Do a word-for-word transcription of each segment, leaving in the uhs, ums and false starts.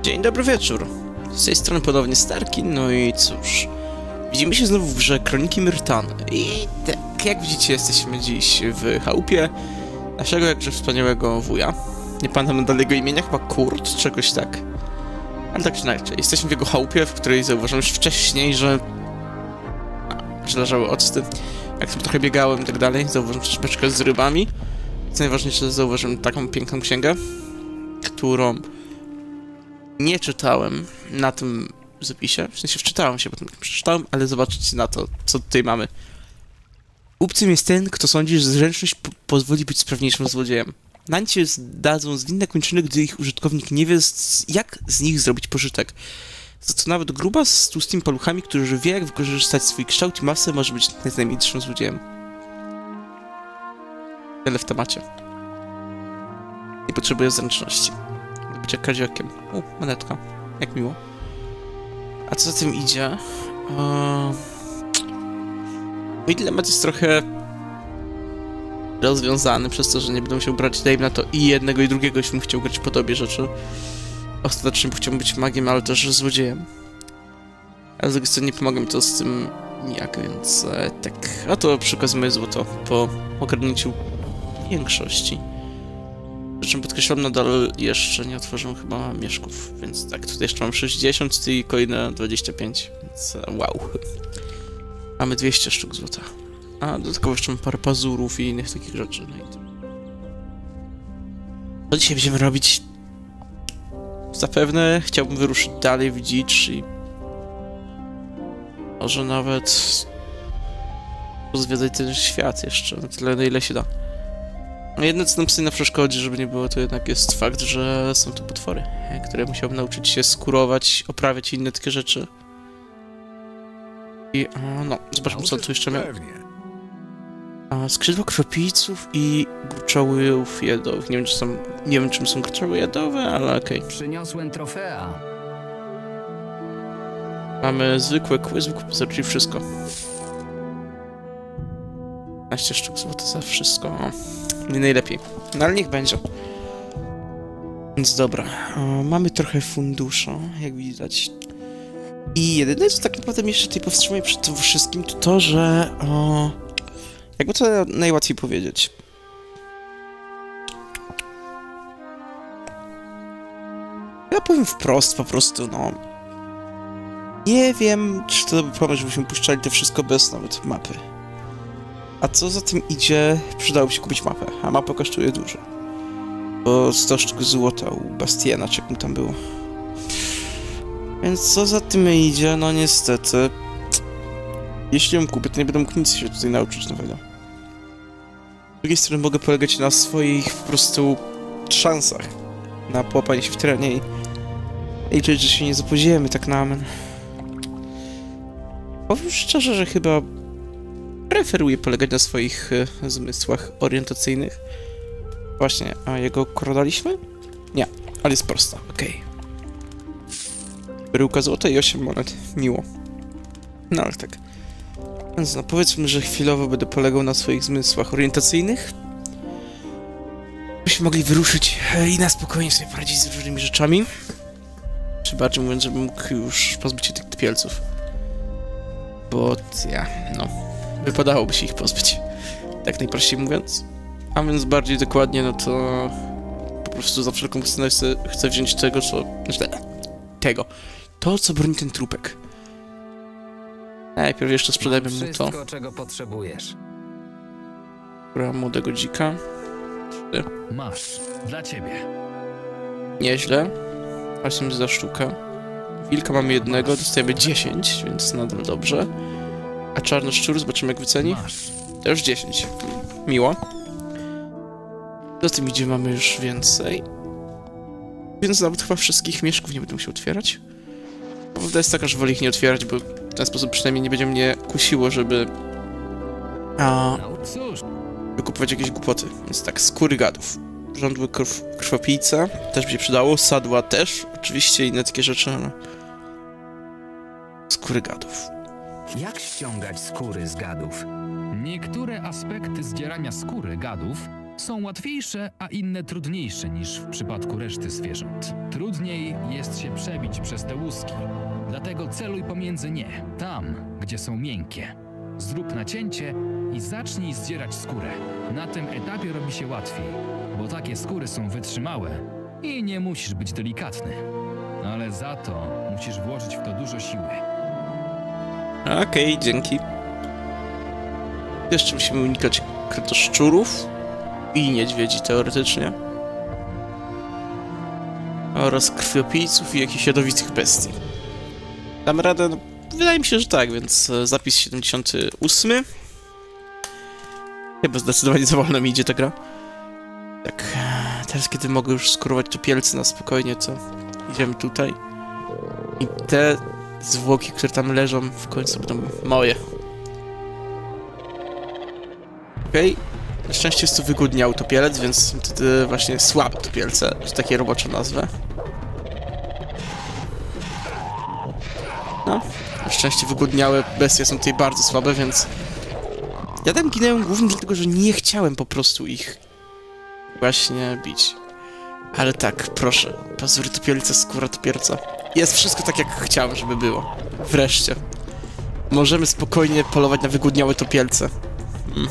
Dzień dobry wieczór. Z tej strony ponownie Starki, no i cóż... Widzimy się znowu w grze Kroniki Myrtany. I tak, jak widzicie, jesteśmy dziś w chałupie naszego jakże wspaniałego wuja. Nie pamiętam nadal jego imienia, chyba Kurt, czegoś tak. Ale tak czy inaczej, jesteśmy w jego chałupie, w której zauważyłem już wcześniej, że... A, że leżały octy. Jak sobie trochę biegałem i tak dalej, zauważyłem też beczkę z rybami. Co najważniejsze, zauważyłem taką piękną księgę, którą nie czytałem na tym zapisie. W sensie wczytałem się, potem przeczytałem, ale zobaczcie na to, co tutaj mamy. Głupcem jest ten, kto sądzi, że zręczność po pozwoli być sprawniejszym złodziejem. Nań cię zdadzą zwinne kończyny, gdy ich użytkownik nie wie, jak z nich zrobić pożytek. Za to nawet grubas z tłustymi paluchami, który wie, jak wykorzystać swój kształt i masę, może być najznamienitszym złodziejem. Tyle w temacie. Nie potrzebuję zręczności. Bycie kaziokiem. U, monetka. Jak miło. A co za tym idzie? Eee... Mój dylemat jest trochę rozwiązany przez to, że nie będę musiał brać dajmy na to i jednego i drugiego, jeśli bym chciał grać po tobie rzeczy. Ostatecznie chciałbym być magiem, ale też złodziejem. Ale z drugiej strony nie pomaga mi to z tym nijak, więc e, tak. A to przy okazji moje złoto po ogarnięciu większości. Przy czym podkreślam, nadal jeszcze nie otworzyłem chyba mieszków, więc tak, tutaj jeszcze mam sześćdziesiąt i kolejne dwadzieścia pięć, więc wow. Mamy dwieście sztuk złota. A dodatkowo jeszcze mam parę pazurów i innych takich rzeczy. No i to... Co dzisiaj będziemy robić? Zapewne chciałbym wyruszyć dalej w dzicz i... może nawet... pozwiedzać ten świat jeszcze, na tyle na ile się da. Jedno co nam stoi na przeszkodzie, żeby nie było, to jednak jest fakt, że są to potwory, które musiałbym nauczyć się skurować, oprawiać i inne takie rzeczy. I o, no, zobaczmy co tu jeszcze miał. A, skrzydła krwopijców i gruczołów jadowych. Nie wiem, czy są, nie wiem czym są gruczoły jadowe, ale okej. Okay. Przyniosłem trofea. Mamy zwykłe kły, zwykłe pozory, czyli wszystko. piętnaście sztuk złota za wszystko. O, nie najlepiej. No ale niech będzie. Więc dobra. O, mamy trochę funduszu, jak widać. I jedyne, co tak naprawdę mnie jeszcze tutaj powstrzymuje przed tym wszystkim, to to, że... O, jakby to najłatwiej powiedzieć. Ja powiem wprost, po prostu, no... Nie wiem, czy to dobry pomysł, żebyśmy puszczali to wszystko bez nawet mapy. A co za tym idzie, przydałoby się kupić mapę, a mapa kosztuje dużo. Bo sto sztuk złota u Bastiana, czy jak mu tam było. Więc co za tym idzie, no niestety... Jeśli ją kupię, to nie będę mógł nic się tutaj nauczyć nowego. Z drugiej strony mogę polegać na swoich po prostu szansach na połapanie się w terenie i liczyć, że się nie zapoziemy tak na amen. Powiem szczerze, że chyba preferuję polegać na swoich e, zmysłach orientacyjnych. Właśnie, a jego koronaliśmy? Nie, ale jest prosta, okej. Okay. Bryłka złota i osiem monet. Miło. No ale tak. Więc no, powiedzmy, że chwilowo będę polegał na swoich zmysłach orientacyjnych. Byśmy mogli wyruszyć i na spokojnie sobie poradzić z różnymi rzeczami. Czy bardziej mówiąc, żebym mógł już pozbyć się tych typielców. Bo ja, no, wypadałoby się ich pozbyć. Tak najprościej mówiąc. A więc bardziej dokładnie, no to... po prostu za wszelką cenę chcę, chcę wziąć tego, co... Znaczy, tego. To, co broni ten trupek. Najpierw jeszcze sprzedajmy mu to. Wszystko, czego potrzebujesz. Dobra, młodego dzika. Trzy. Masz. Dla ciebie. Nieźle. osiem za sztukę. Wilka mamy jednego, dostajemy dziesięć, więc nadal dobrze. A czarnoszczur, zobaczymy jak wyceni. Masz. Też dziesięć. Miło. Do tym idzie mamy już więcej. Więc nawet chyba wszystkich mieszków nie będę musiał otwierać. Prawda jest taka, że wolę ich nie otwierać, bo w ten sposób przynajmniej nie będzie mnie kusiło, żeby... A... wykupować jakieś głupoty. Więc tak, skóry gadów. Żądły krw krwopijca, też by się przydało. Sadła też, oczywiście inne takie rzeczy, ale... skóry gadów. Jak ściągać skóry z gadów? Niektóre aspekty zdzierania skóry gadów Są łatwiejsze, a inne trudniejsze niż w przypadku reszty zwierząt. Trudniej jest się przebić przez te łuski. Dlatego celuj pomiędzy nie, tam, gdzie są miękkie. Zrób nacięcie i zacznij zdzierać skórę. Na tym etapie robi się łatwiej, bo takie skóry są wytrzymałe i nie musisz być delikatny. Ale za to musisz włożyć w to dużo siły. Okej, okay, dzięki. Jeszcze musimy unikać kretoszczurów i niedźwiedzi teoretycznie. Oraz krwiopijców i jakichś jadowitych bestii. Damy radę? No, wydaje mi się, że tak, więc zapis siedemdziesiąty ósmy. Chyba zdecydowanie za wolno mi idzie ta gra. Tak, teraz kiedy mogę już skórować topielce na spokojnie, to idziemy tutaj. I te zwłoki, które tam leżą, w końcu będą moje. Okej. Okay. Na szczęście jest to wygłodniały topielec, więc to właśnie słabe topielce, że takie robocze nazwę. No, na szczęście wygłodniałe bestie są tutaj bardzo słabe, więc... Ja tam ginęłem głównie dlatego, że nie chciałem po prostu ich właśnie bić. Ale tak, proszę, pazury topielca, skóra topielca. Jest wszystko tak, jak chciałem, żeby było. Wreszcie. Możemy spokojnie polować na wygłodniałe topielce. Hmm.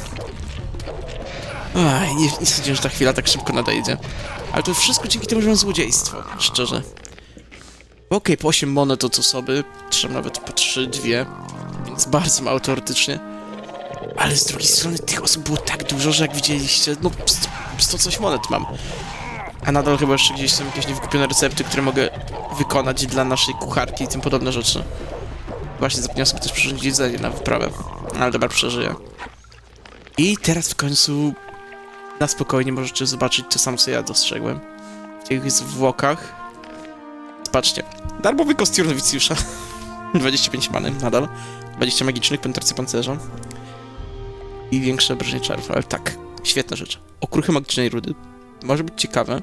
Aj, nie, nie sądziłem, że ta chwila tak szybko nadejdzie. Ale to wszystko dzięki temu, że mam złodziejstwo, szczerze. Okej, okay, po osiem monet od osoby, trzeba nawet po trzy, dwie, więc bardzo mało teoretycznie. Ale z drugiej strony tych osób było tak dużo, że jak widzieliście, no sto coś monet mam. A nadal chyba jeszcze gdzieś są jakieś niewykupione recepty, które mogę wykonać dla naszej kucharki i tym podobne rzeczy. Właśnie zapomniałem sobie też przyrządzić jedzenie na wyprawę, ale dobra, przeżyję. I teraz w końcu na spokojnie możecie zobaczyć to samo, co ja dostrzegłem w tych zwłokach. Patrzcie, darmowy kostium nowicjusza. dwadzieścia pięć many nadal, dwadzieścia magicznych, penetracja pancerza i większe obrażenie czarów, ale tak, świetna rzecz. Okruchy magicznej rudy, może być ciekawe.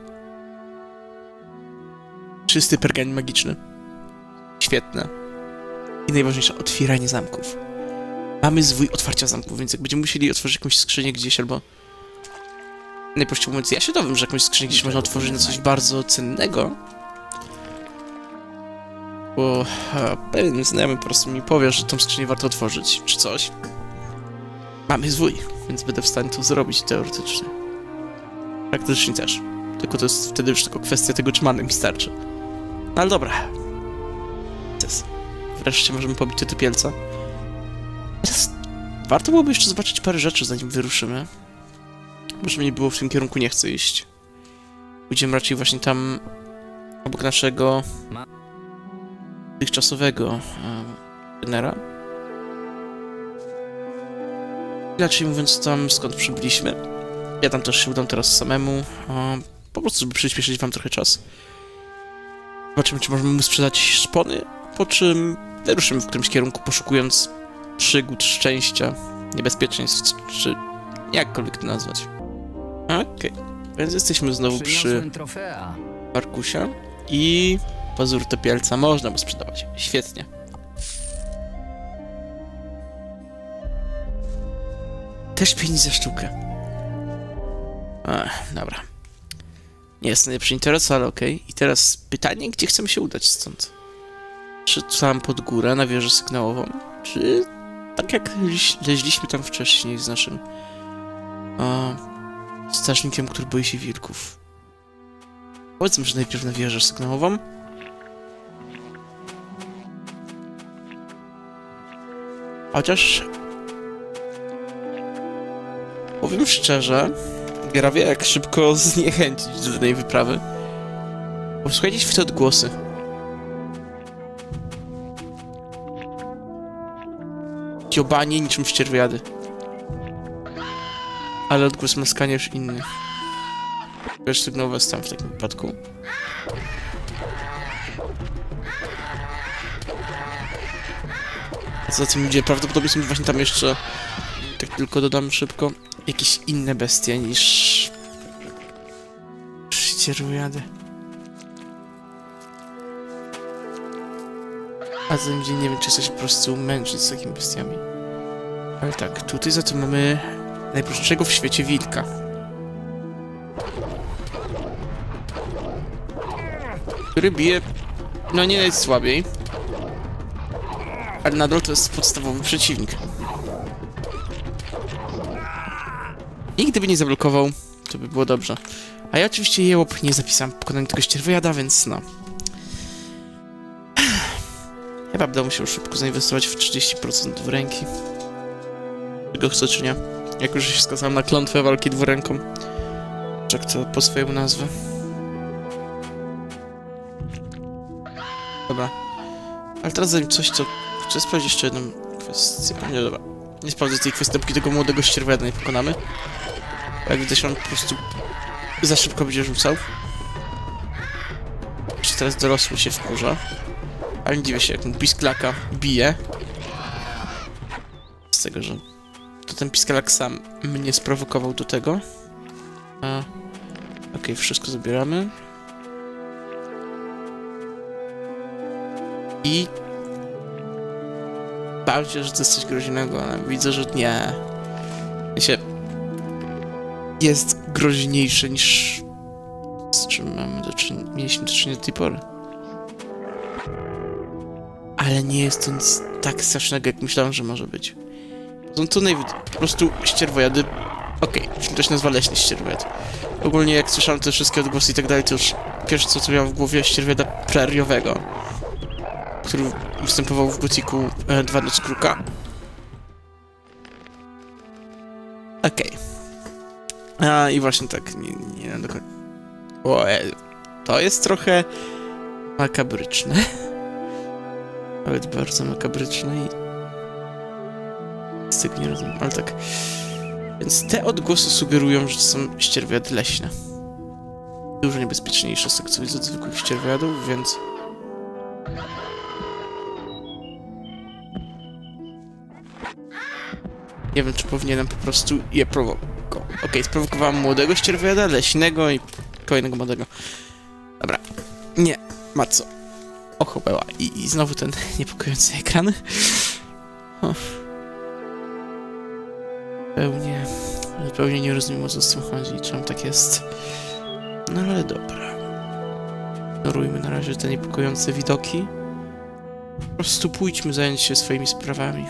Czysty pergamin magiczny, świetne. I najważniejsze, otwieranie zamków. Mamy zwój otwarcia zamków, więc jak będziemy musieli otworzyć jakąś skrzynię gdzieś, albo... Najprościej mówiąc, ja się dowiem, że jakąś skrzynię gdzieś można otworzyć na coś bardzo cennego. Bo a, pewien znajomy po prostu mi powie, że tą skrzynię warto otworzyć, czy coś. Mamy zwój, więc będę w stanie to zrobić teoretycznie. Praktycznie też. Tylko to jest wtedy już tylko kwestia tego, czy many mi starczy. No ale dobra. Wreszcie możemy pobić te topielca. Teraz warto byłoby jeszcze zobaczyć parę rzeczy, zanim wyruszymy. Może mnie było w tym kierunku, nie chcę iść. Pójdziemy raczej właśnie tam obok naszego dotychczasowego trenera. Inaczej mówiąc, tam skąd przybyliśmy. Ja tam też się udam teraz samemu. Po prostu, żeby przyspieszyć wam trochę czas. Zobaczymy, czy możemy mu sprzedać szpony, po czym wyruszymy w którymś kierunku, poszukując przygód, szczęścia, niebezpieczeństw, czy jakkolwiek to nazwać. Okej, okay. Więc jesteśmy znowu przy Markusia i pazur topielca można mu sprzedawać. Świetnie. Też pięć za sztukę. Ech, dobra. Nie jest najlepszy interes, ale okej. Okay. I teraz pytanie, gdzie chcemy się udać stąd? Czy tam pod górę, na wieżę sygnałową? Czy tak jak leźliśmy tam wcześniej z naszym a, strażnikiem, który boi się wilków? Powiedzmy, że najpierw na wieżę sygnałową. Chociaż... Powiem szczerze, gra wie, jak szybko zniechęcić do tej wyprawy. Posłuchajcie w te odgłosy. Dziobanie niczym ścierwiady. Ale odgłos maskania już inny. Wiesz, sygnowe stan w takim wypadku. Za tym idzie, prawdopodobnie są właśnie tam jeszcze, tak tylko dodam szybko, jakieś inne bestie niż... ścierwiady. A za tym idzie, nie wiem, czy chcesz po prostu męczyć z takimi bestiami. Ale tak, tutaj za to mamy najprostszego w świecie wilka. który bije, no nie najsłabiej, ale nadal to jest podstawowy przeciwnik. I gdyby nie zablokował, to by było dobrze. A ja oczywiście jełop nie zapisałem pokonania tego ścierwojada, więc no. Chyba będę musiał szybko zainwestować w trzydzieści procent w ręki. Czego chcę, czy nie. Jak już się skazałem na klątwę walki dwuręką. Jak to po swojemu nazwę. Dobra. Ale teraz zanim coś, co... Chcę sprawdzić jeszcze jedną kwestię. Nie, dobra. Nie sprawdzę tej kwestii, dopóki tego młodego ścierwojada nie pokonamy. Jak widać, on po prostu za szybko będzie rzucał. Czy teraz dorosły się wkurza. Ale nie dziwię się, jak mu pisklaka bije. Z tego, że to ten pisklak sam mnie sprowokował do tego. A... Okej, okay, wszystko zabieramy. I... Bałem się, że to jest coś groźnego, ale widzę, że nie. Się... Jest groźniejsze niż... Z czym mamy do czynienia? Mieliśmy do czynienia do tej pory. Ale nie jest to nic tak strasznego, jak myślałem, że może być. Są to najwyżej po prostu ścierwojady. Okej, okay, to się nazywa leśny ścierwojad. Ogólnie jak słyszałem te wszystkie odgłosy i tak dalej, to już pierwsze co, co miałem w głowie, ścierwojada preriowego, który występował w Gothicu e, dwa Noc Kruka. Okej. Okay. A i właśnie tak, nie, nie wiem dokładnie. O, e, to jest trochę makabryczne. Nawet bardzo makabryczne i... Z tego nie rozumiem, ale tak. Więc te odgłosy sugerują, że to są ścierwojady leśne. Dużo niebezpieczniejsze z tego co widzę od zwykłych ścierwojadów, więc... Nie wiem, czy powinienem po prostu je prowokować. Okej, okay, sprowokowałem młodego ścierwojada, leśnego i kolejnego młodego. Dobra. Nie, ma co. Ochopeła. I, I znowu ten niepokojący ekran. O. Zupełnie... Zupełnie nie rozumiem, o co z tym chodzi. Czemu tak jest? No ale dobra. Ignorujmy na razie te niepokojące widoki. Po prostu pójdźmy zająć się swoimi sprawami.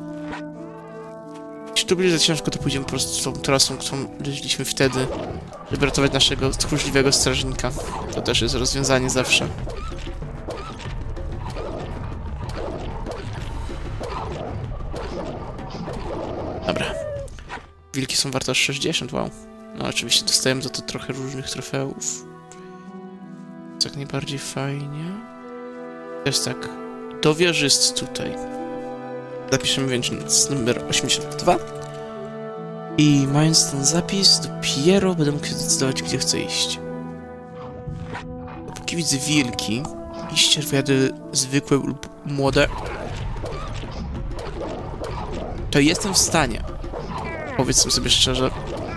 Jeśli to będzie za ciężko, to pójdziemy po prostu tą trasą, którą leźliśmy wtedy, żeby ratować naszego tchórzliwego strażnika. To też jest rozwiązanie zawsze. Dobra. Wilki są warte sześćdziesiąt, wow. No oczywiście dostajemy za to trochę różnych trofeów. Jest jak najbardziej fajnie. Jest tak. Do wieży jest tutaj. Zapiszemy więc numer osiemdziesiąt dwa. I mając ten zapis, dopiero będę mógł się zdecydować, gdzie chcę iść. Dopóki widzę wilki i ścierwojady zwykłe lub młode, to jestem w stanie, powiedzmy sobie szczerze,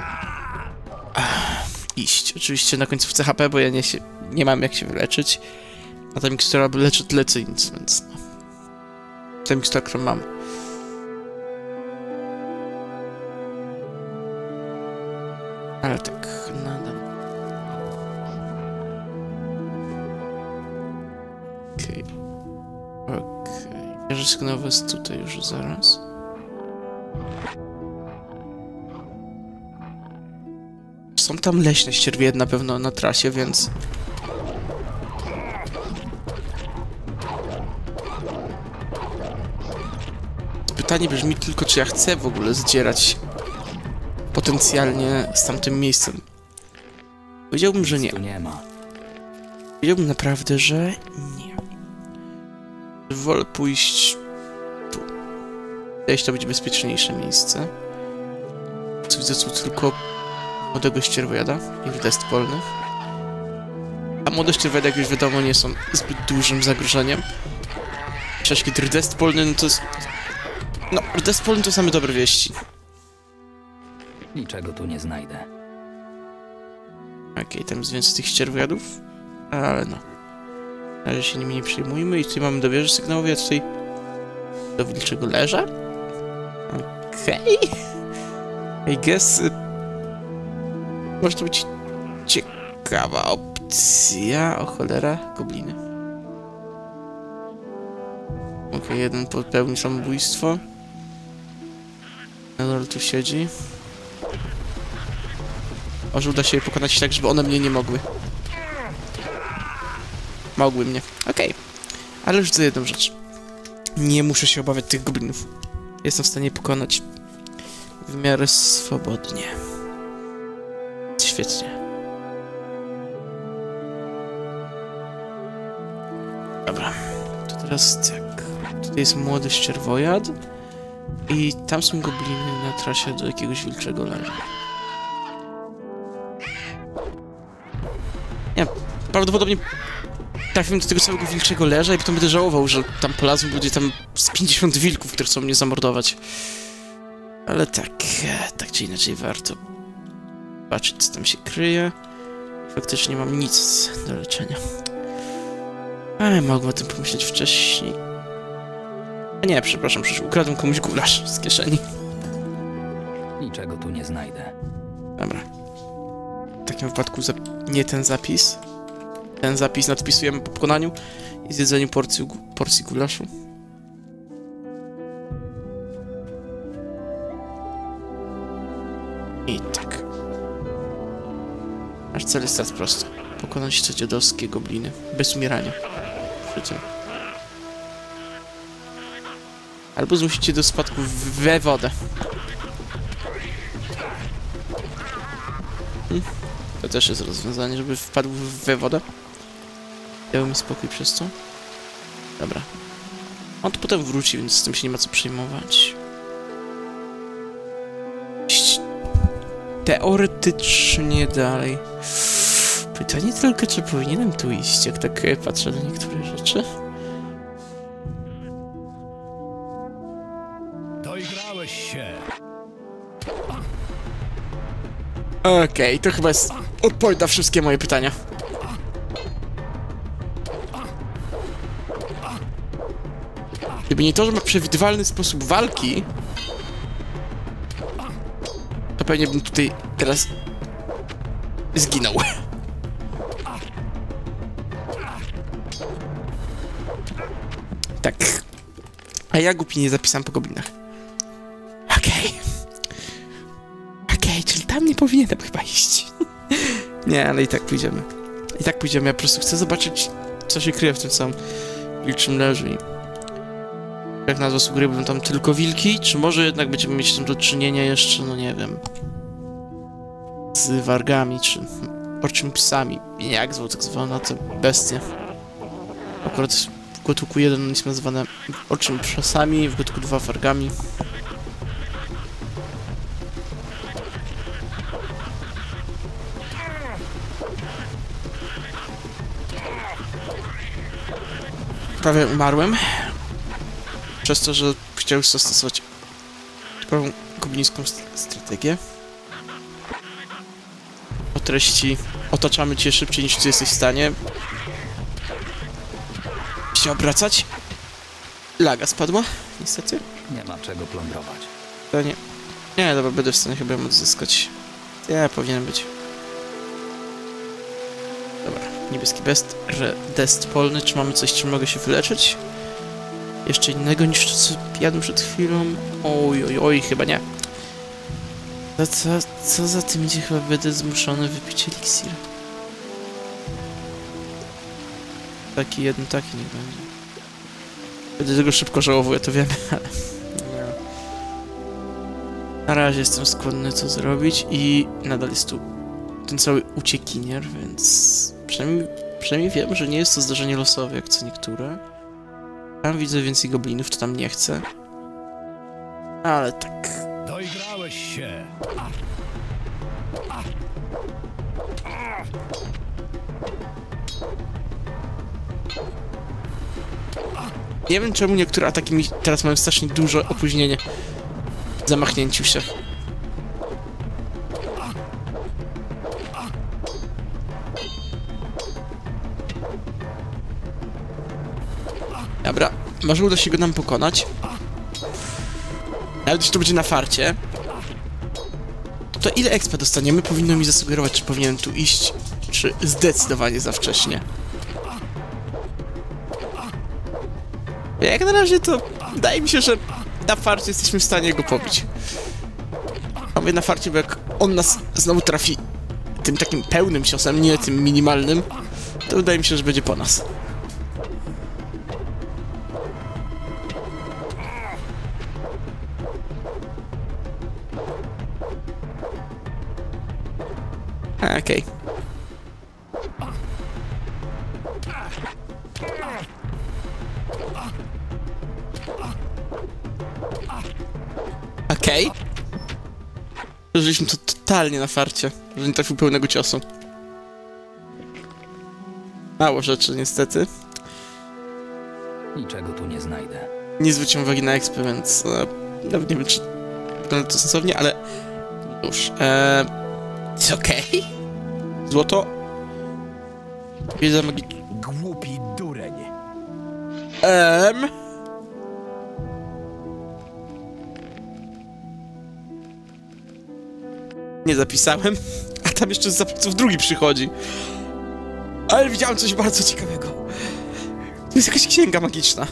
ach, iść. Oczywiście na końcówce H P, bo ja nie, się, nie mam jak się wyleczyć. A ta mikstura leczy tyle co nic, więc no. Ta mikstura, którą mam. Ale tak, nadal. Okej. Okay. Okej. Okay. Wieża sygnałowa jest tutaj już zaraz. Są tam leśne ścierwie na pewno na trasie, więc... Pytanie brzmi tylko, czy ja chcę w ogóle zdzierać potencjalnie z tamtym miejscem. Powiedziałbym, że nie. Powiedziałbym naprawdę, że nie. Wolę pójść tu. Jeśli to będzie bezpieczniejsze miejsce. Co widzę tu tylko młodego ścierwojada i wydest polnych. A młode ścierwojady, jak już wiadomo, nie są zbyt dużym zagrożeniem. Przecież kiedy rdest polny, no to jest... No, rdest polny to same dobre wieści. Niczego tu nie znajdę. Okej, okay, tam jest więcej tych ścierwojadów. Ale no. Na razie się nimi nie przejmujmy. I tutaj mamy do wieży sygnałowej, a tutaj do wilczego leża. Okej. Okay. I guess... Y... Może to być ciekawa opcja. amunicja, o cholera, gobliny. Okej, okay, jeden popełni samobójstwo. Nadal tu siedzi. Może uda się je pokonać tak, żeby one mnie nie mogły. Mogły mnie. Okej. Okay. Ale już za jedną rzecz. Nie muszę się obawiać tych goblinów. Jestem w stanie je pokonać w miarę swobodnie. Świetnie. Dobra. To teraz tak. Tutaj jest młody ścierwojad. I tam są gobliny na trasie do jakiegoś wilczego leża. Nie, prawdopodobnie trafiłem do tego całego wilczego leża i potem będę żałował, że tam polazłem, będzie tam z pięćdziesiąt wilków, które chcą mnie zamordować. Ale tak, tak czy inaczej warto patrzeć, co tam się kryje. Faktycznie mam nic do leczenia. Ale mogłem o tym pomyśleć wcześniej. A nie, przepraszam, przecież ukradłem komuś gulasz z kieszeni. Niczego tu nie znajdę. Dobra. W takim wypadku nie ten zapis. Ten zapis nadpisujemy po pokonaniu i zjedzeniu porcji, porcji gulaszu. I tak. Nasz cel jest teraz prosty. Pokonać te dziadowskie gobliny. Bez umierania. Przy tym. Albo zmusicie do spadku we wodę. Hmm. To też jest rozwiązanie, żeby wpadł we wodę. Dał mi spokój przez to. Dobra. On tu potem wróci, więc z tym się nie ma co przejmować. Iść teoretycznie dalej. Pytanie tylko, czy powinienem tu iść, jak tak patrzę na niektóre rzeczy. Doigrałeś się. Okej, okay, to chyba jest odpowiedź na wszystkie moje pytania. Gdyby nie to, że ma przewidywalny sposób walki, to pewnie bym tutaj teraz zginął. Tak. A ja głupi nie zapisałem po goblinach. Okej. Okay. Okej, okay, czyli tam nie powinienem chyba iść. Nie, ale i tak pójdziemy. I tak pójdziemy, ja po prostu chcę zobaczyć, co się kryje w tym samym wilczym leżu. I jak nazwa sugeruje, będą tam tylko wilki, czy może jednak będziemy mieć tam do czynienia jeszcze, no nie wiem, z wargami, czy orczymi psami. Jak zwał tak zwana te bestie. Akurat w gotułku jeden jest nazywane orczymi psami, w gotułku dwa wargami. Prawie umarłem. Przez to, że chciał zastosować typową goblińską st strategię. O treści otaczamy cię szybciej niż ty jesteś w stanie się obracać. Laga spadła, niestety. Nie ma czego plądrować. To nie. Nie, dobra, będę w stanie chyba ją odzyskać. Ja powinienem być. Dobra, niebieski best, dest polny. Czy mamy coś, czym mogę się wyleczyć? Jeszcze innego niż to, co jadłem przed chwilą? Oj, oj, oj, chyba nie. To co, co za tym idzie? Chyba będę zmuszony wypić eliksir. Taki jeden, taki niech będzie. Będę tego szybko żałował, ja to wiem, ale... Na razie jestem skłonny to zrobić i nadal jest tu ten cały uciekinier, więc... Przynajmniej, przynajmniej wiem, że nie jest to zdarzenie losowe, jak co niektóre. Tam widzę więcej goblinów, to tam nie chcę. Ale tak. Doigrałeś się. Nie wiem, czemu niektóre ataki mi teraz mają strasznie duże opóźnienie w zamachnięciu się. Dobra, może uda się go nam pokonać. Nawet jeśli to będzie na farcie, to ile expa dostaniemy? Powinno mi zasugerować, czy powinienem tu iść, czy już zdecydowanie za wcześnie. Jak na razie to wydaje mi się, że na farcie jesteśmy w stanie go pobić. Mówię na farcie, bo jak on nas znowu trafi tym takim pełnym ciosem, nie tym minimalnym, to wydaje mi się, że będzie po nas. Okej. Okay. Okej. Okay. Żyliśmy to totalnie na farcie, że nie trafił pełnego ciosu. Mało rzeczy, niestety. Niczego tu nie znajdę. Nie zwróciłem uwagi na exp, więc e, nawet nie wiem, czy wygląda to sensownie, ale już. E, jest okej. Okay. Złoto. Wiedza magiczna. Głupi dureń. Ehm. Nie zapisałem, a tam jeszcze z zapisów drugi przychodzi. Ale widziałem coś bardzo ciekawego. To jest jakaś księga magiczna.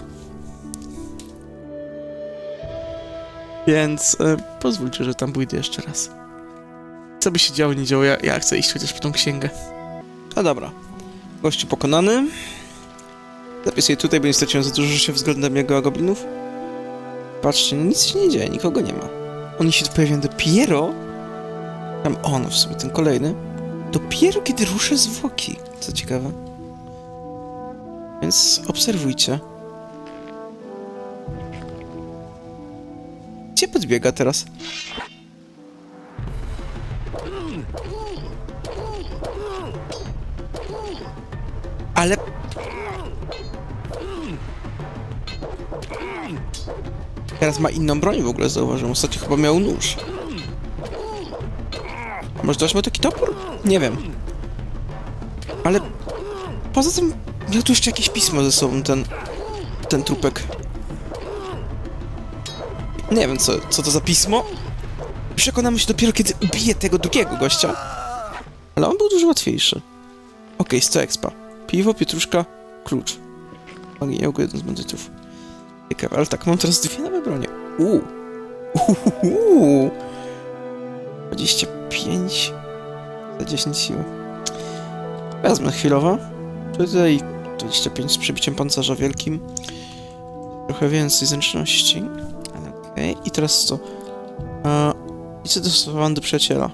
Więc e, pozwólcie, że tam pójdę jeszcze raz. Co by się działo, nie działo, ja, ja chcę iść chociaż po tą księgę. No dobra. Gościu pokonany. Zapisuję tutaj, bo nie straciłem za dużo życia względem jego goblinów. Patrzcie, no nic się nie dzieje, nikogo nie ma. Oni się tu pojawiają dopiero... Tam on w sumie, ten kolejny. Dopiero kiedy ruszę zwłoki. Co ciekawe. Więc obserwujcie. Gdzie podbiega teraz? Ale... Teraz ma inną broń w ogóle, zauważyłem. Ostatnio chyba miał nóż. Może też miał taki topór? Nie wiem. Ale... Poza tym miał tu jeszcze jakieś pismo ze sobą, ten... Ten trupek. Nie wiem, co, co to za pismo. Przekonamy się dopiero, kiedy ubije tego drugiego gościa. Ale on był dużo łatwiejszy. Okej, okay, sto expa. Piwo, pietruszka, klucz. Magia, jeden z bandytów. Ciekawe, ale tak, mam teraz dwie nowe bronie. Uuu. Uuu. dwadzieścia pięć za dziesięć siły. Wezmę chwilowo. Tutaj dwadzieścia pięć z przebiciem pancerza wielkim. Trochę więcej zręczności. Ale okej. Okay. I teraz co? A, I co dostosowałem do przyjaciela?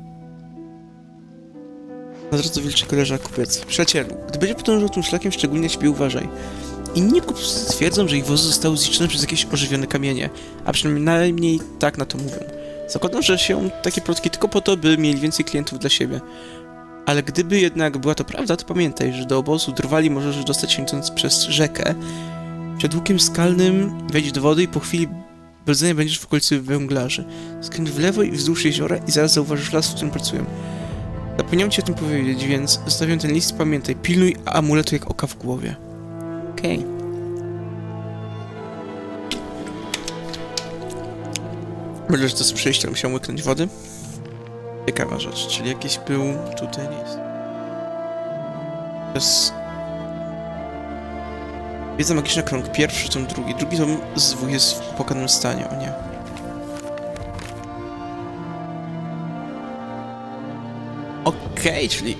Na drodze wilczego leża kupiec. Przyjacielu, gdy będzie podążał tym szlakiem, szczególnie ciebie uważaj. Inni kupcy twierdzą, że ich wozy zostały zniszczone przez jakieś ożywione kamienie, a przynajmniej tak na to mówią. Zakładam, że się takie plotki tylko po to, by mieli więcej klientów dla siebie. Ale gdyby jednak była to prawda, to pamiętaj, że do obozu Drwali możesz dostać się idąc przez rzekę. Przed łukiem skalnym wejdź do wody i po chwili brodzenia będziesz w okolicy węglarzy. Skręć w lewo i wzdłuż jeziora i zaraz zauważysz las, w którym pracuję. Zapomniałem ci o tym powiedzieć, więc zostawiam ten list i pamiętaj, pilnuj amuletu jak oka w głowie. Okej. Okay. Myślę, że to z przejściem musiał łyknąć wody. Ciekawa rzecz, czyli jakiś był tutaj list. To jest... Wiedza magiczna krąg pierwszy, ten drugi. Drugi tom z dwóch jest w płakanym stanie, o nie. Okej, okay, czyli...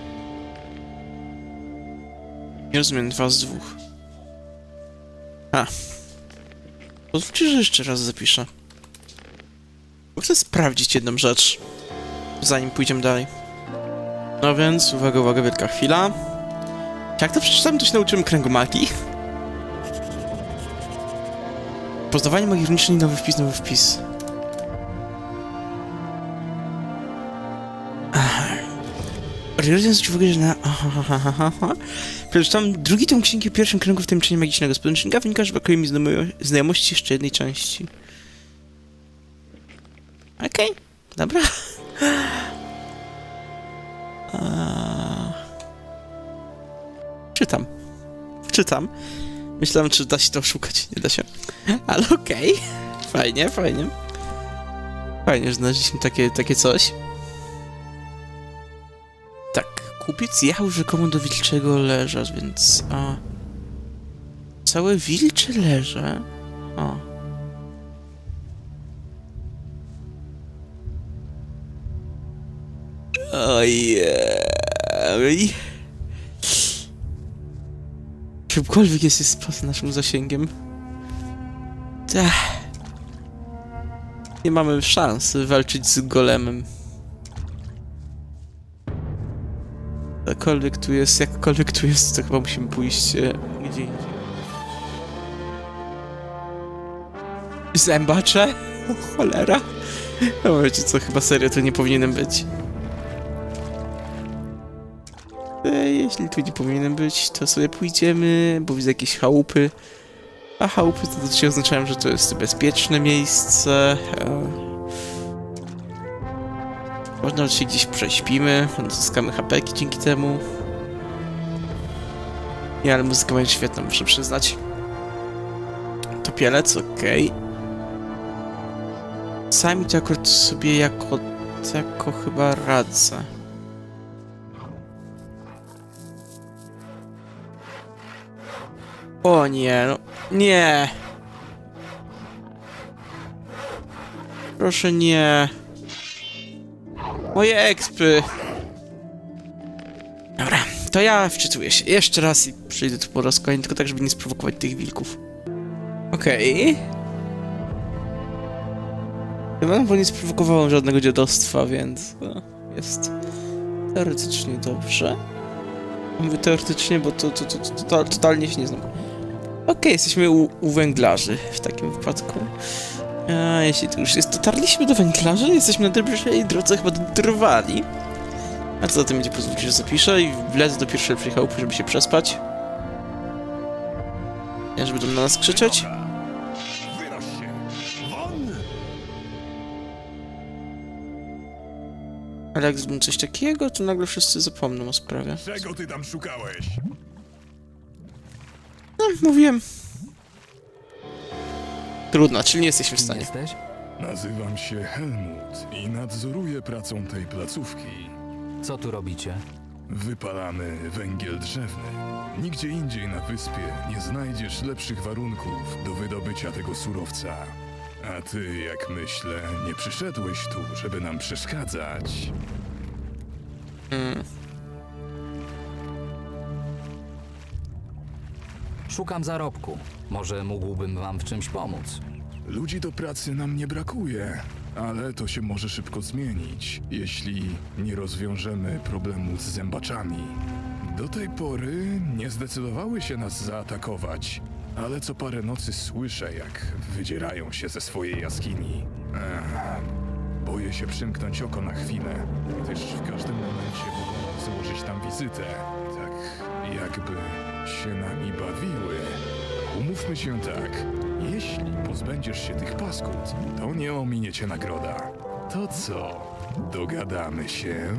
Nie rozumiem, dwa z dwóch. A. Pozwólcie, że jeszcze raz zapiszę. Bo chcę sprawdzić jedną rzecz, zanim pójdziemy dalej. No więc, uwaga, uwaga, wielka chwila. Jak to przeczytałem, to się nauczyłem kręgu magii. Poznawanie magii runicznej, nowy wpis, nowy wpis. Zwróć uwagę, że na... Przeczytałem drugi tom księgi o pierwszym kręgu w tajemniczenia magicznego. Z podręcznika wynika, że brakuje mi znajomości jeszcze jednej części. Okej, okay, dobra. A... Czytam. Czytam. Myślałem, czy da się to oszukać. Nie da się. Ale okej. Okay. Fajnie, fajnie. Fajnie, że znaleźliśmy takie, takie coś. Tak, Kupiec jechał rzekomo do Wilczego Leża, więc... A... Całe Wilcze Leże? O. Ojej. Czymkolwiek jest, jest poza naszym zasięgiem. Ech. Nie mamy szansy walczyć z golemem. Jakkolwiek tu jest, jakkolwiek tu jest, to chyba musimy pójść e, gdzie indziej. Zębacze? O, cholera. No wiecie co, chyba serio tu nie powinienem być. E, jeśli tu nie powinienem być, to sobie pójdziemy, bo widzę jakieś chałupy. A chałupy to też oznaczają, że to jest bezpieczne miejsce. E, Może nawet się gdzieś prześpimy, odzyskamy hapeki dzięki temu. Nie, ale muzyka będzie świetna, muszę przyznać. Topielec, okej. Okay. Sami to akurat sobie jako tako chyba radzę. O nie, no nie. Proszę nie. Moje ekspy. Dobra, to ja wczytuję się jeszcze raz i przyjdę tu po raz kolejny, tylko tak, żeby nie sprowokować tych wilków. Okej. Okay. Chyba bo nie sprowokowałem żadnego dziadostwa, więc no, jest teoretycznie dobrze. Mówię teoretycznie, bo to, to, to, to, to totalnie się nie znam. Okej, okay, jesteśmy u, u węglarzy w takim wypadku. A jeśli to już jest, dotarliśmy do węglarzy, jesteśmy na najbliższej drodze chyba do Drwali. A co za tym będzie, pozwólcie, że zapiszę i wlecę do pierwszej chałupy, żeby się przespać. Nie, żeby tam na nas krzyczeć. Ale jak zrobię coś takiego, to nagle wszyscy zapomną o sprawie. Czego ty tam szukałeś? No, mówiłem. Trudno, czyli nie jesteśmy w stanie. Jesteś? Nazywam się Helmut i nadzoruję pracą tej placówki. Co tu robicie? Wypalamy węgiel drzewny. Nigdzie indziej na wyspie nie znajdziesz lepszych warunków do wydobycia tego surowca. A ty, jak myślę, nie przyszedłeś tu, żeby nam przeszkadzać. Hmm. Szukam zarobku. Może mógłbym wam w czymś pomóc. Ludzi do pracy nam nie brakuje, ale to się może szybko zmienić, jeśli nie rozwiążemy problemu z zębaczami. Do tej pory nie zdecydowały się nas zaatakować, ale co parę nocy słyszę, jak wydzierają się ze swojej jaskini. Ech, boję się przymknąć oko na chwilę, gdyż w każdym momencie mogą złożyć tam wizytę, tak jakby się nami bawiły. Umówmy się tak, jeśli pozbędziesz się tych paskud, to nie ominie cię nagroda. To co, dogadamy się?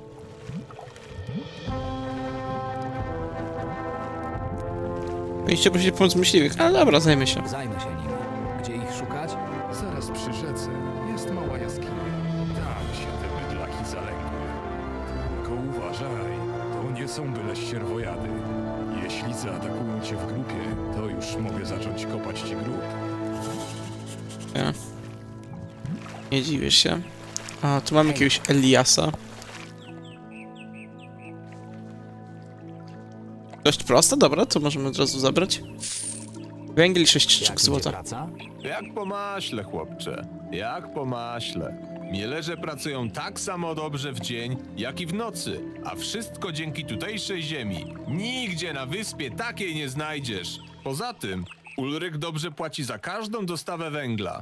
Mieliście prosić pomoc myśliwych, ale dobra, zajmę się. Zajmę się nimi. Gdzie ich szukać? Zaraz przy rzece jest mała jaskinia. Tam się te bydlaki zalęgły. Tylko uważaj, to nie są byle ścierwojady. Jeśli zaatakują cię w grupie, to już mogę zacząć kopać ci grób. Ja. Nie dziwię się. A, tu mamy jakiegoś Eliasa. Dość proste, dobra, to możemy od razu zabrać. Węgiel i sześć sztuk złota. Praca? Jak po maśle, chłopcze. Jak po maśle. Mielerze pracują tak samo dobrze w dzień, jak i w nocy, a wszystko dzięki tutejszej ziemi. Nigdzie na wyspie takiej nie znajdziesz. Poza tym, Ulryk dobrze płaci za każdą dostawę węgla.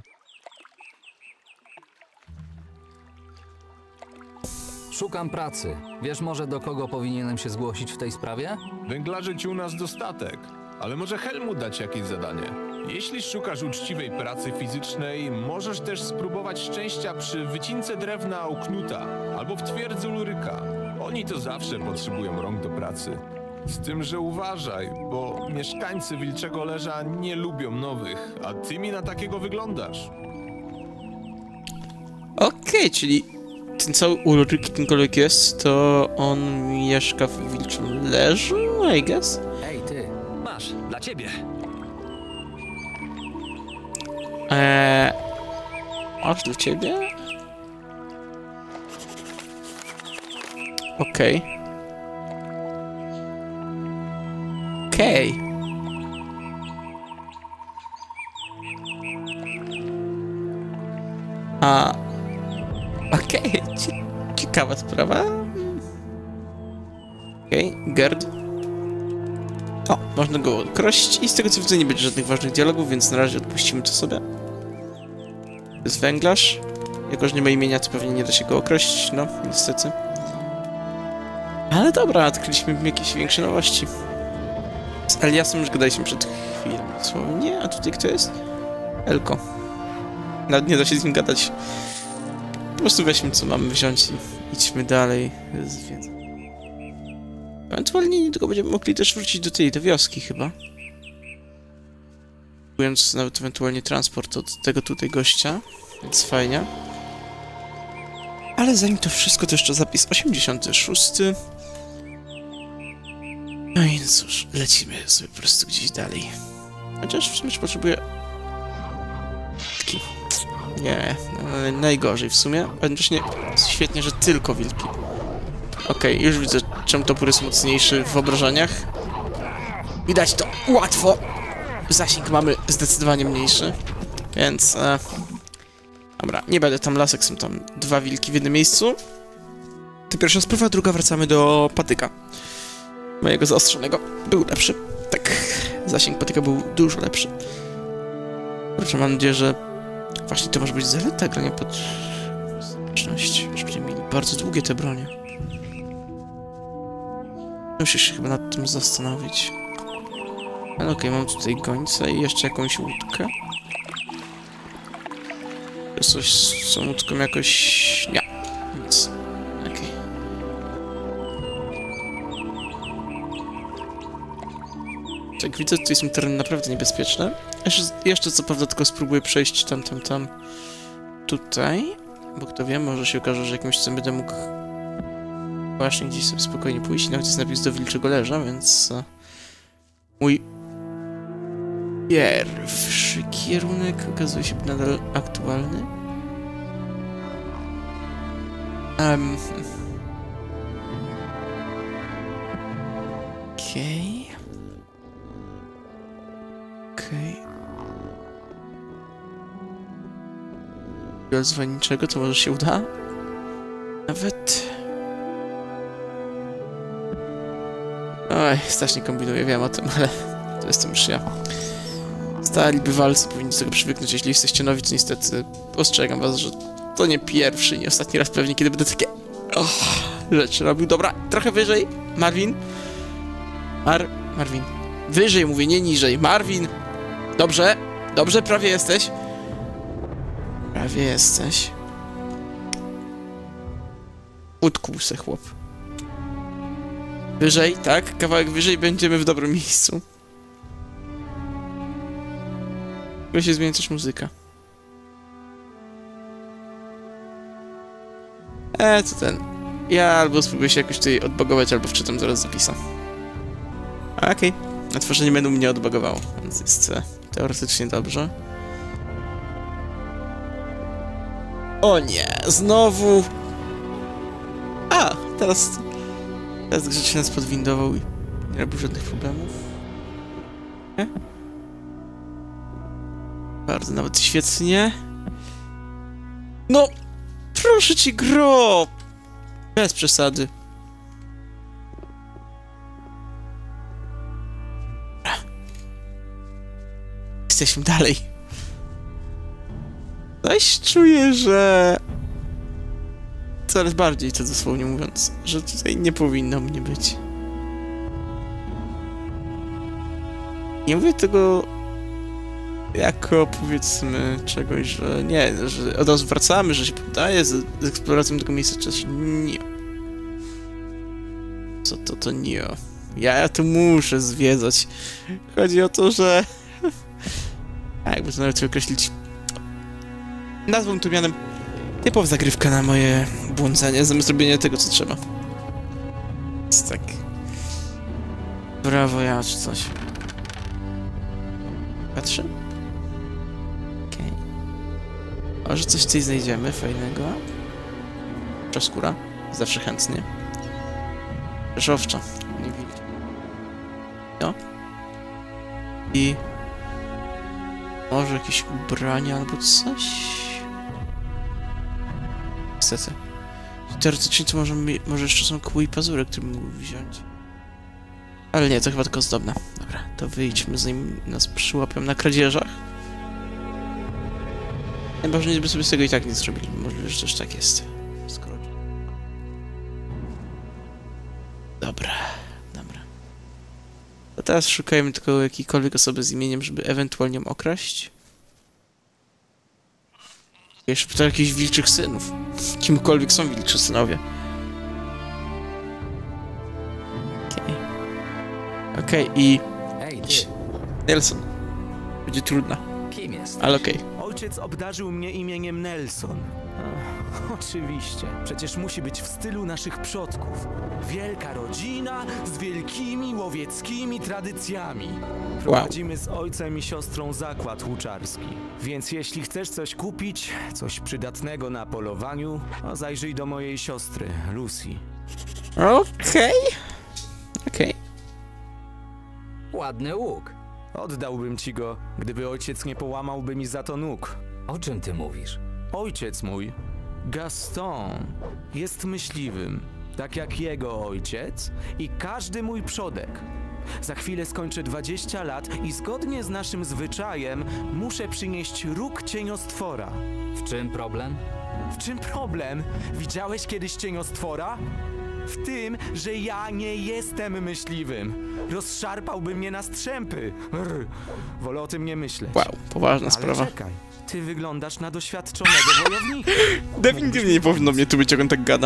Szukam pracy. Wiesz może, do kogo powinienem się zgłosić w tej sprawie? Węglarzy ci u nas dostatek, ale może Helmut dać jakieś zadanie. Jeśli szukasz uczciwej pracy fizycznej, możesz też spróbować szczęścia przy wycince drewna u Knuta albo w twierdzy Ulryka. Oni to zawsze potrzebują rąk do pracy. Z tym, że uważaj, bo mieszkańcy Wilczego Leża nie lubią nowych, a ty mi na takiego wyglądasz. Okej, okay, czyli ten cały Ulryk kimkolwiek jest, to on mieszka w Wilczym Leżu, I guess? Ej, ty, masz, dla ciebie. Eee... Aż dla ciebie? Okej. Okay. Okej. Okay. A... Okej, okay. Ciekawa sprawa. Okej, okay. Gerd. O, można go odkrościć i z tego co widzę nie będzie żadnych ważnych dialogów, więc na razie odpuścimy to sobie. To jest węglarz. Jako że nie ma imienia, to pewnie nie da się go określić, no, niestety. Ale dobra, odkryliśmy jakieś większe nowości. Z Eliasem już gadaliśmy przed chwilą, dosłownie. A tutaj kto jest? Elko. Nawet nie da się z nim gadać. Po prostu weźmy co mamy wziąć i idźmy dalej z wiedzą. Ewentualnie niedługo będziemy mogli też wrócić do tej, do wioski chyba. Kupując nawet ewentualnie transport od tego tutaj gościa, więc fajnie. Ale zanim to wszystko, to jeszcze zapis osiemdziesiąty szósty. No i cóż, lecimy sobie po prostu gdzieś dalej. Chociaż w sumie potrzebuję... Wilki. Nie, no, najgorzej w sumie. Jednocześnie świetnie, że tylko wilki. Okej, okay, już widzę, czemu topór jest mocniejszy w wyobrażeniach. Widać to łatwo. Zasięg mamy zdecydowanie mniejszy. Więc... E... Dobra, nie będę tam lasek, są tam dwa wilki w jednym miejscu. To pierwsza sprawa, druga wracamy do patyka. Mojego zaostrzonego. Był lepszy. Tak, zasięg patyka był dużo lepszy. Proszę, mam nadzieję, że właśnie to może być zaleta grania pod zręczność, że będziemy mieli bardzo długie te bronie. Muszę się chyba nad tym zastanowić. Ale okej, okay, mam tutaj gońca i jeszcze jakąś łódkę. Jest coś z tą łódką jakoś... Nie, nic. Okej. Okay. Jak widzę, tutaj są tereny naprawdę niebezpieczne. Jeszcze, jeszcze co prawda tylko spróbuję przejść tam, tam, tam... Tutaj. Bo kto wie, może się okaże, że jakimś cudem będę mógł... Właśnie gdzieś sobie spokojnie pójść. Nawet jest napis do Wilczego Leża, więc... Mój... Pierwszy kierunek okazuje się nadal aktualny. Um. Okej. Okay. Okej. Okay. Bez niczego, to może się uda? Nawet... Oj, strasznie kombinuję, wiem o tym, ale to jestem już ja. Stali bywalcy powinni do tego przywyknąć, jeśli jesteście nowi, to niestety ostrzegam was, że to nie pierwszy, nie ostatni raz pewnie, kiedy będę takie oh, rzeczy robił. Dobra, trochę wyżej, Marvin. Mar... Marvin. Wyżej mówię, nie niżej. Marvin! Dobrze, dobrze, prawie jesteś. Prawie jesteś. Utknął se chłop. Wyżej, tak? Kawałek wyżej będziemy w dobrym miejscu. Chyba się zmieni też muzyka. Eee, co ten? Ja albo spróbuję się jakoś tutaj odbagować, albo wczytam zaraz zapisa. Okej. Okay. Na tworzenie menu mnie odbagowało, więc jest e, teoretycznie dobrze. O nie, znowu... A, teraz... Teraz grzecznie nas podwindował i nie robił żadnych problemów. Nie? Bardzo nawet świetnie. No! Proszę cię, gro! Bez przesady. Jesteśmy dalej. Coś czuję, że... Coraz bardziej, to dosłownie mówiąc, że tutaj nie powinno mnie być. Nie mówię tego jako, powiedzmy, czegoś, że nie, że od razu wracamy, że się poddaje z, z eksploracją tego miejsca, czy nie. Co to to nie? Ja, ja tu muszę zwiedzać. Chodzi o to, że... A jakby to nawet określić... Nazwą to mianem typowa zagrywka na moje błądzenie zamiast robienia tego, co trzeba. Jest tak. Brawo ja, czy coś. Patrzę. Okej. Okay. Może coś tutaj znajdziemy fajnego. Skóra. Zawsze chętnie. Rzeszowcza. Nie widzę. No. I... może jakieś ubrania albo coś? Niestety. Teoretycznie to może, mi, może jeszcze są kły i pazury, które mógł wziąć. Ale nie, to chyba tylko zdobne. Dobra, to wyjdźmy, zanim nas przyłapią na kradzieżach. Najważniejsze, by sobie z tego i tak nie zrobili. Możliwe, że też tak jest. Skoro... Dobra, dobra. A teraz szukajmy tylko jakiejkolwiek osoby z imieniem, żeby ewentualnie ją okraść. Jeszcze pytał jakichś wilczych synów. Kimkolwiek są wilczy synowie. Okej. Okay. Okej, okay, i... Ej, ty. Nelson. Będzie trudna. Kim jest? Ale okej. Okay. Ojciec obdarzył mnie imieniem Nelson. Ach, oczywiście, przecież musi być w stylu naszych przodków. Wielka rodzina z wielkimi łowieckimi tradycjami. Prowadzimy z ojcem i siostrą zakład łuczarski. Więc jeśli chcesz coś kupić, coś przydatnego na polowaniu, to zajrzyj do mojej siostry, Lucy. Okej. Okej. Ładny łuk. Oddałbym ci go, gdyby ojciec nie połamałby mi za to nóg. O czym ty mówisz? Ojciec mój, Gaston, jest myśliwym, tak jak jego ojciec i każdy mój przodek. Za chwilę skończę dwadzieścia lat i zgodnie z naszym zwyczajem muszę przynieść róg cieniostwora. W czym problem? W czym problem? Widziałeś kiedyś cieniostwora? W tym, że ja nie jestem myśliwym. Rozszarpałby mnie na strzępy. Rr. Wolę o tym nie myśleć. Wow, poważna Ale sprawa. czekaj, ty wyglądasz na doświadczonego wojownika. Definitywnie nie powinno mnie tu być, jak on tak gada.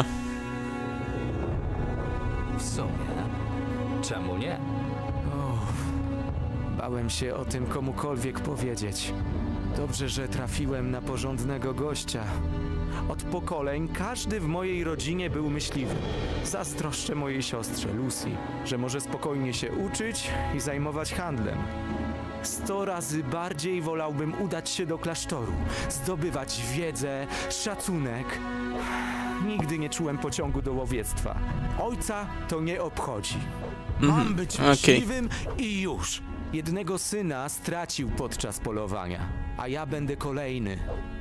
W sumie. Czemu nie? Uff, bałem się o tym komukolwiek powiedzieć. Dobrze, że trafiłem na porządnego gościa. Od pokoleń każdy w mojej rodzinie był myśliwy. Zazdroszczę mojej siostrze Lucy, że może spokojnie się uczyć i zajmować handlem. Sto razy bardziej wolałbym udać się do klasztoru, zdobywać wiedzę, szacunek. Nigdy nie czułem pociągu do łowiectwa. Ojca to nie obchodzi. Mam być okej. myśliwym i już. Jednego syna stracił podczas polowania, a ja będę kolejny.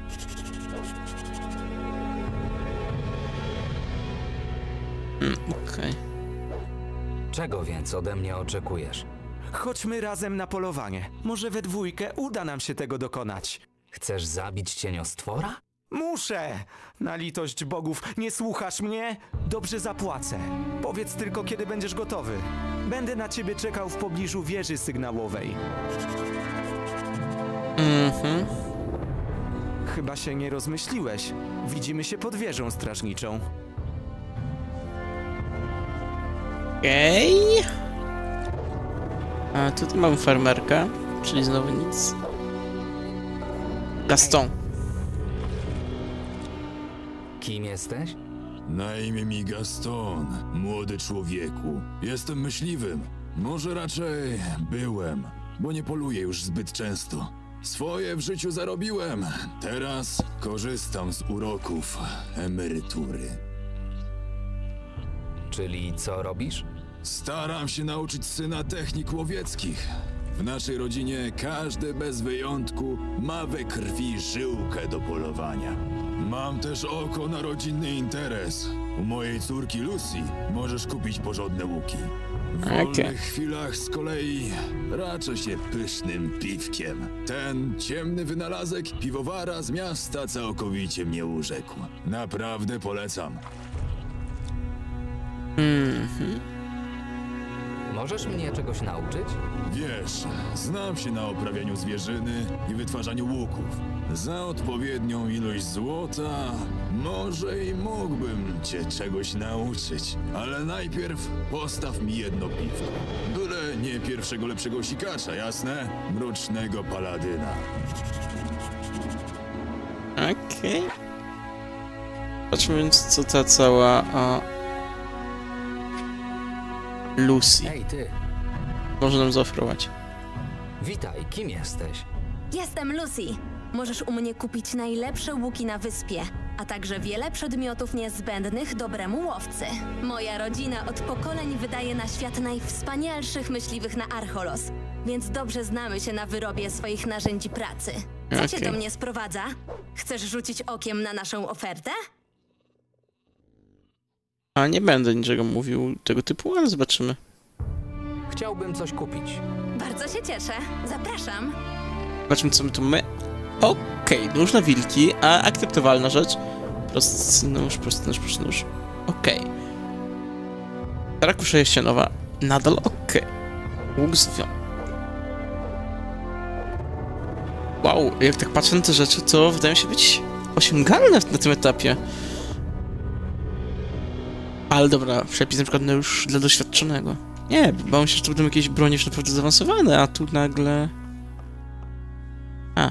Mm, okej. Czego więc ode mnie oczekujesz? Chodźmy razem na polowanie. Może we dwójkę uda nam się tego dokonać. Chcesz zabić cieniostwora? Muszę! Na litość bogów, nie słuchasz mnie? Dobrze zapłacę. Powiedz tylko, kiedy będziesz gotowy. Będę na ciebie czekał w pobliżu wieży sygnałowej. Mhm. Chyba się nie rozmyśliłeś. Widzimy się pod wieżą strażniczą. Okej. A tutaj mamy farmerkę, czyli znowu nic. Gaston. Kim jesteś? Na imię mi Gaston, młody człowieku. Jestem myśliwym. Może raczej byłem, bo nie poluję już zbyt często. Swoje w życiu zarobiłem. Teraz korzystam z uroków emerytury. Czyli co robisz? Staram się nauczyć syna technik łowieckich. W naszej rodzinie każdy bez wyjątku ma we krwi żyłkę do polowania. Mam też oko na rodzinny interes. U mojej córki Lucy możesz kupić porządne łuki. W wolnych Okay. chwilach z kolei raczę się pysznym piwkiem. Ten ciemny wynalazek piwowara z miasta całkowicie mnie urzekł. Naprawdę polecam. Mhm. Możesz mnie czegoś nauczyć? Wiesz, znam się na oprawianiu zwierzyny i wytwarzaniu łuków. Za odpowiednią ilość złota może i mógłbym cię czegoś nauczyć. Ale najpierw postaw mi jedno piwko. Byle nie pierwszego lepszego sikacza, jasne? Mrocznego paladyna. Okej. Patrzmy więc, co ta cała... A... Lucy Hej, ty. może nam zaoferować. Witaj, kim jesteś? Jestem Lucy. Możesz u mnie kupić najlepsze łuki na wyspie, a także wiele przedmiotów niezbędnych dobremu łowcy. Moja rodzina od pokoleń wydaje na świat najwspanialszych myśliwych na Archolos, więc dobrze znamy się na wyrobie swoich narzędzi pracy. Co Okej. cię do mnie sprowadza? Chcesz rzucić okiem na naszą ofertę? A nie będę niczego mówił tego typu, ale zobaczymy. Chciałbym coś kupić. Bardzo się cieszę. Zapraszam. Zobaczmy, co my tu mamy. Okej, nóż na wilki, a akceptowalna rzecz. Prosty nóż, prosty nóż, prosty nóż. Okej. Rakusza ścianowa. Nadal okej. Łuk z wią. Wow, jak tak patrzę na te rzeczy, to wydają się być osiągalne na tym etapie. Ale dobra, przepis na przykład no już dla doświadczonego. Nie, bałem się, że to będą jakieś bronie już naprawdę zaawansowane, a tu nagle... A.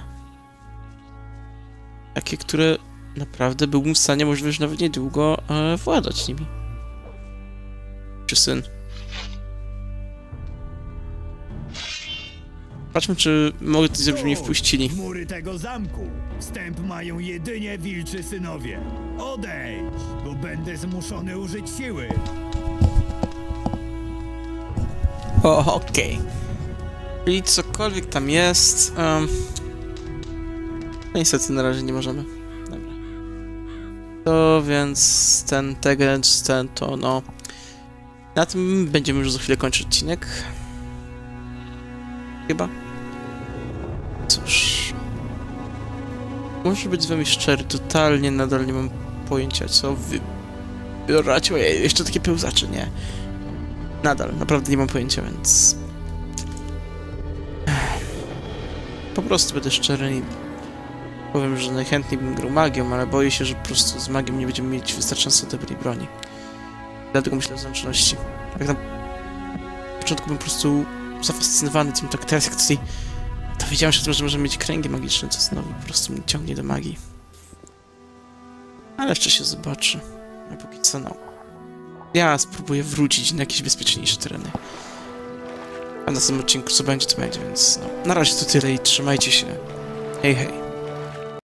Takie, które naprawdę byłbym w stanie możliwe, że nawet niedługo e, władać nimi. Czy syn? Patrzmy, czy mogę to zrobić, żeby mnie wpuścili. W mury tego zamku wstęp mają jedynie wilczy synowie. Odejdź, bo będę zmuszony użyć siły. O, okej. Czyli cokolwiek tam jest... Um, no niestety na razie nie możemy. Dobra. To więc ten teges, ten to no... Na tym będziemy już za chwilę kończyć odcinek. Chyba. Cóż... Muszę być z wami szczery, totalnie nadal nie mam pojęcia, co wy... wybieracie. Ojej, jeszcze takie pełzacze, nie. Nadal, naprawdę nie mam pojęcia, więc... Po prostu będę szczery i powiem, że najchętniej bym grał magią, ale boję się, że po prostu z magią nie będziemy mieć wystarczająco dobrej broni. Dlatego myślę o zręczności. Jak na początku byłem po prostu zafascynowany tym, tak teraz jak tutaj dowiedziałem się o tym, że możemy mieć kręgi magiczne, co znowu po prostu mnie ciągnie do magii. Ale jeszcze się zobaczy. A póki co, no... Ja spróbuję wrócić na jakieś bezpieczniejsze tereny. A na następnym odcinku co będzie, to będzie, więc no... Na razie to tyle i trzymajcie się. Hej, hej.